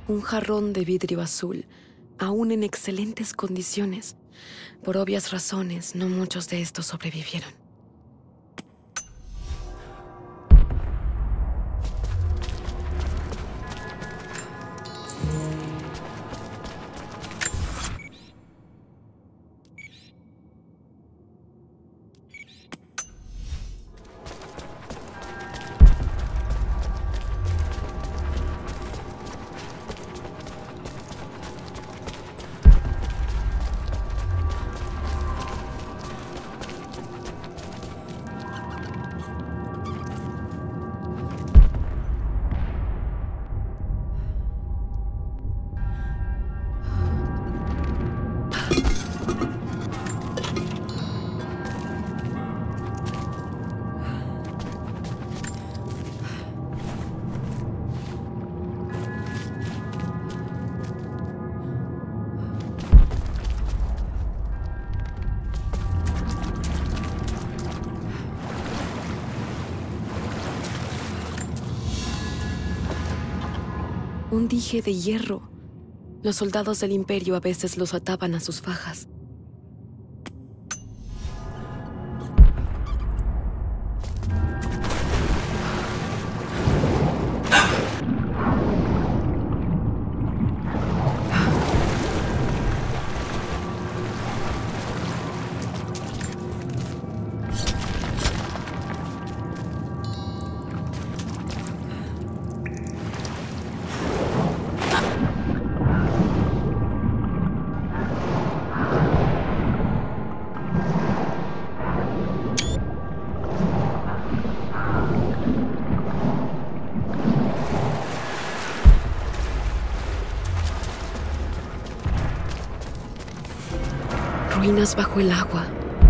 Un jarrón de vidrio azul, aún en excelentes condiciones. Por obvias razones, no muchos de estos sobrevivieron. Un dije de hierro. Los soldados del Imperio a veces los ataban a sus fajas. Ruinas bajo el agua.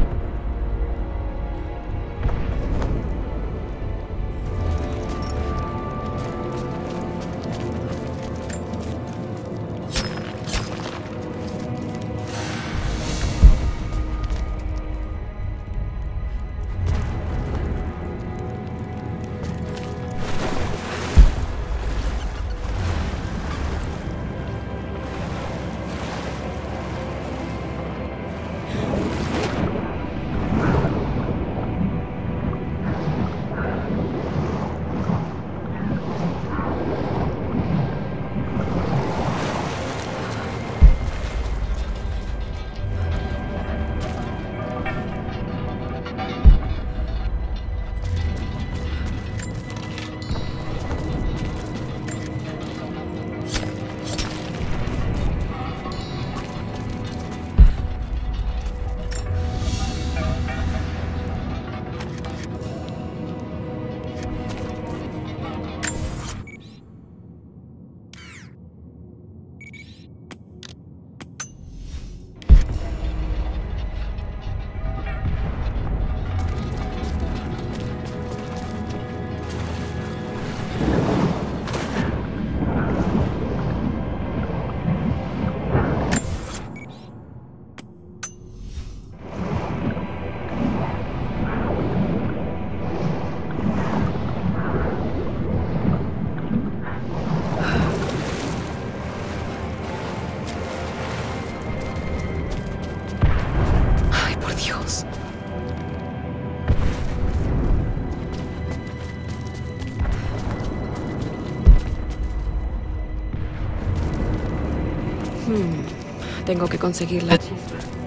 Tengo que conseguir la chispa.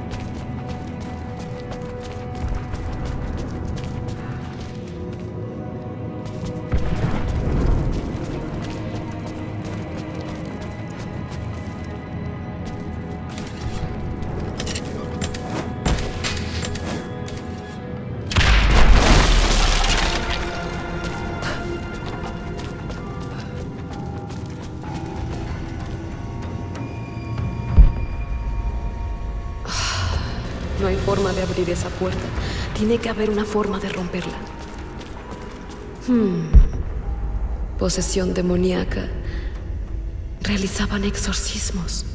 No hay forma de abrir esa puerta. Tiene que haber una forma de romperla. Posesión demoníaca. Realizaban exorcismos.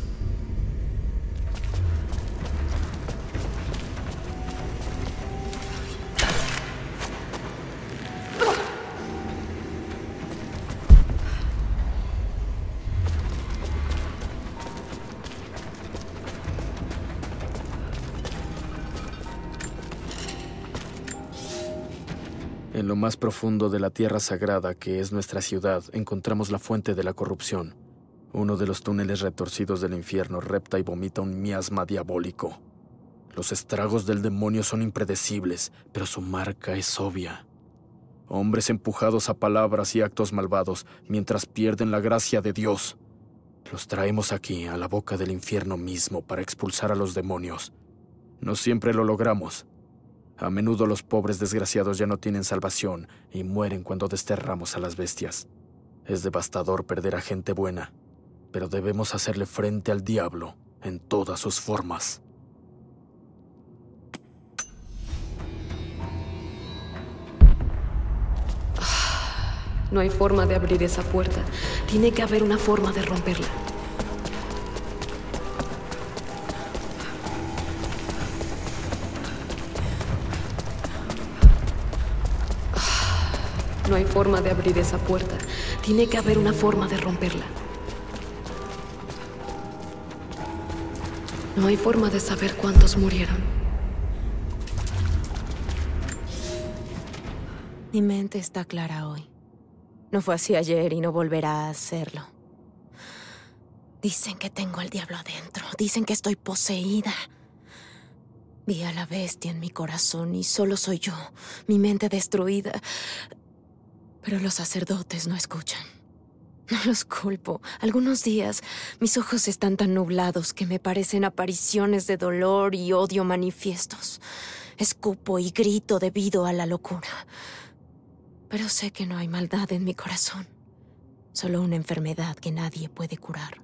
En lo más profundo de la tierra sagrada que es nuestra ciudad, encontramos la fuente de la corrupción. Uno de los túneles retorcidos del infierno repta y vomita un miasma diabólico. Los estragos del demonio son impredecibles, pero su marca es obvia. Hombres empujados a palabras y actos malvados mientras pierden la gracia de Dios. Los traemos aquí, a la boca del infierno mismo, para expulsar a los demonios. No siempre lo logramos. A menudo los pobres desgraciados ya no tienen salvación y mueren cuando desterramos a las bestias. Es devastador perder a gente buena, pero debemos hacerle frente al diablo en todas sus formas. No hay forma de abrir esa puerta. Tiene que haber una forma de romperla. No hay forma de abrir esa puerta. Tiene que haber una forma de romperla. No hay forma de saber cuántos murieron. Mi mente está clara hoy. No fue así ayer y no volverá a hacerlo. Dicen que tengo al diablo adentro. Dicen que estoy poseída. Vi a la bestia en mi corazón y solo soy yo, mi mente destruida. Pero los sacerdotes no escuchan. No los culpo. Algunos días mis ojos están tan nublados que me parecen apariciones de dolor y odio manifiestos. Escupo y grito debido a la locura. Pero sé que no hay maldad en mi corazón. Solo una enfermedad que nadie puede curar.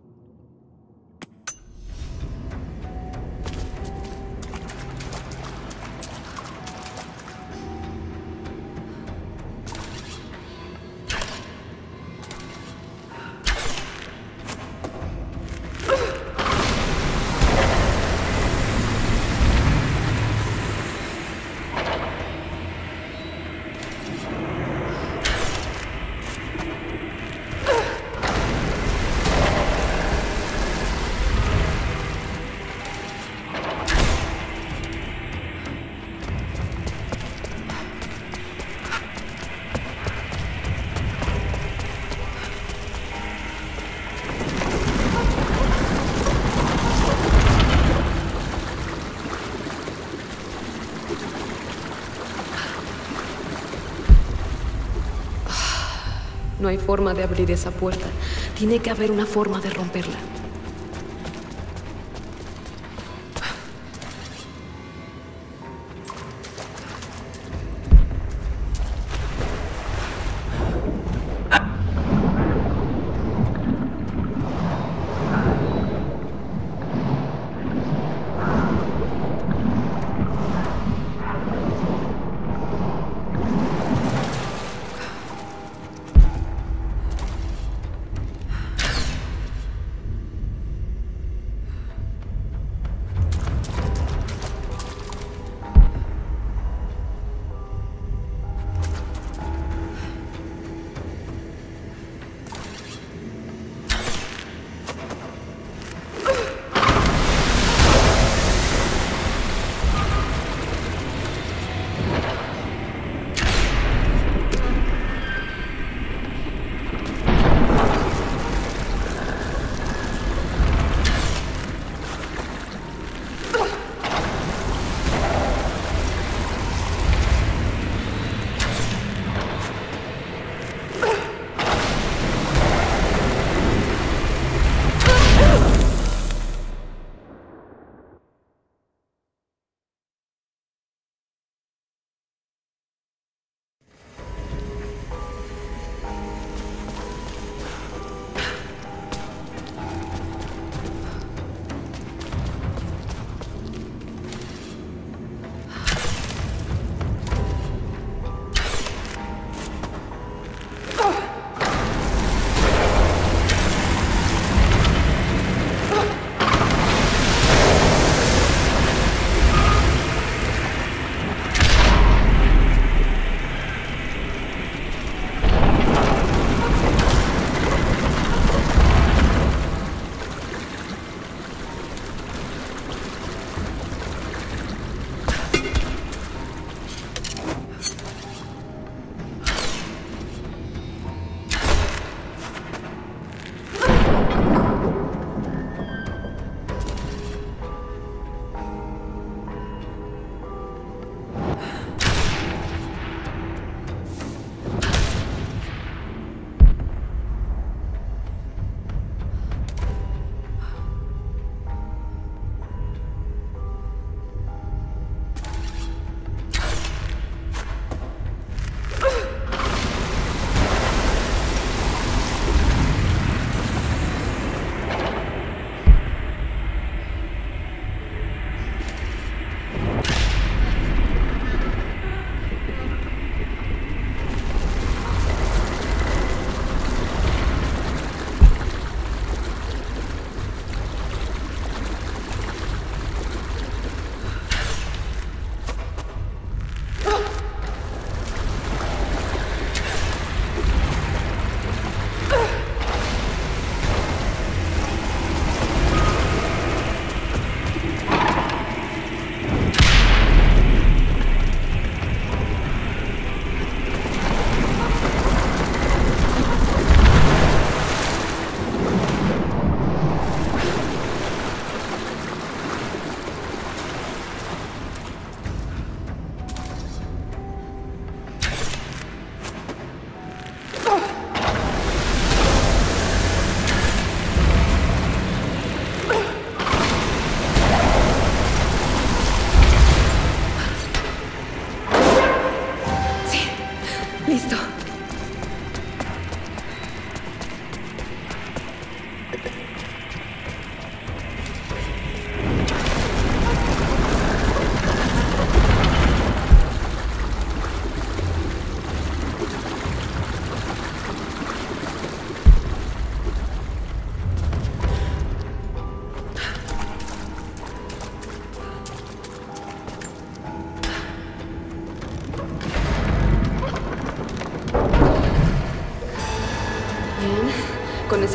No hay forma de abrir esa puerta. Tiene que haber una forma de romperla.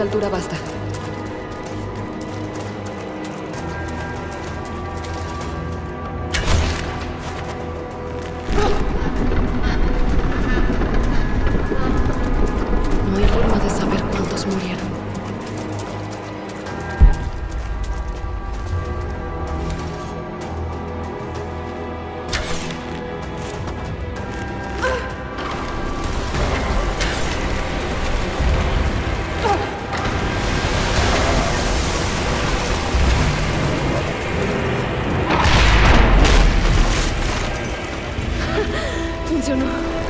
esa altura basta. No hay forma de saber cuántos murieron. Funcionó.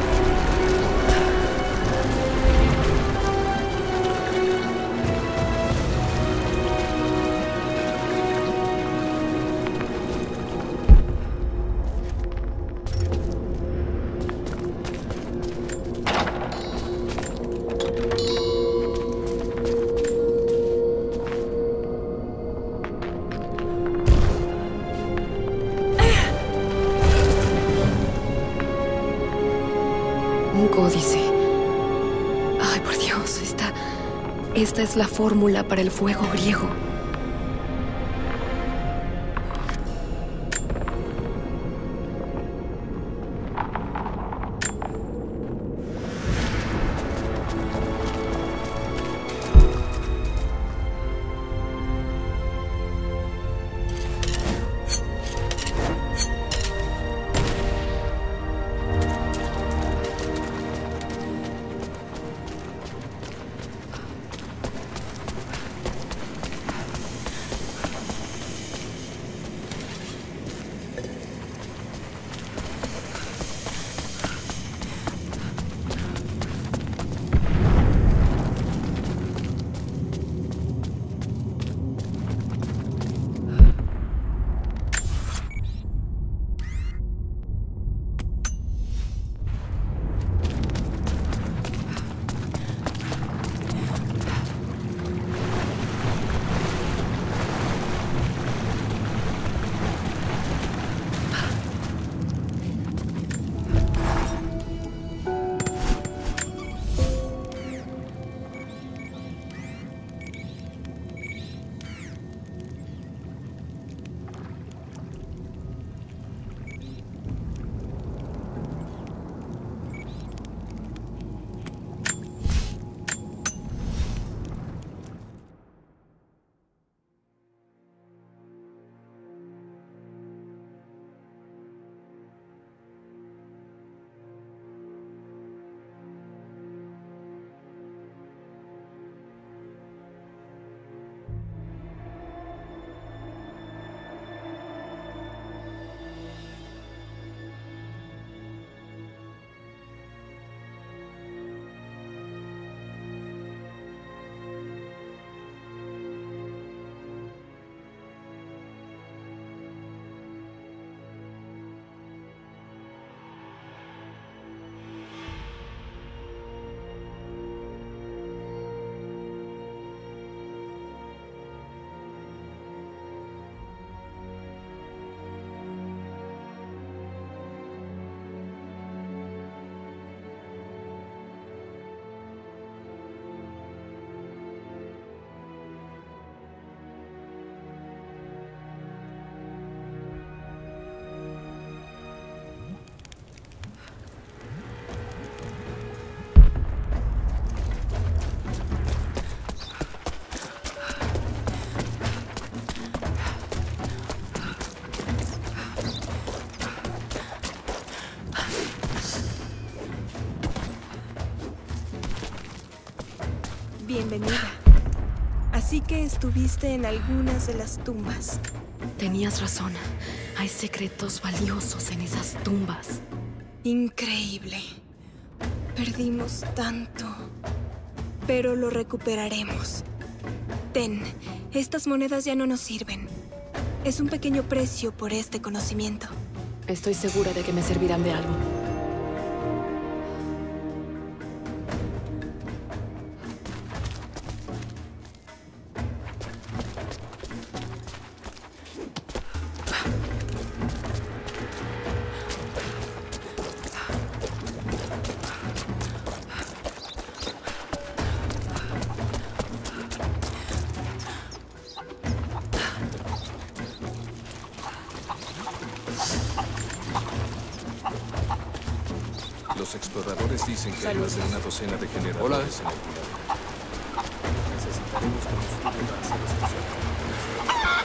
Un códice. Ay, por Dios, esta es la fórmula para el fuego griego. Bienvenida. Así que estuviste en algunas de las tumbas. Tenías razón. Hay secretos valiosos en esas tumbas. Increíble. Perdimos tanto. Pero lo recuperaremos. Ten, estas monedas ya no nos sirven. Es un pequeño precio por este conocimiento. Estoy segura de que me servirán de algo. Los exploradores dicen que hay más de una docena de generadores en el planeta. Necesitaremos combustible para hacerlos funcionar.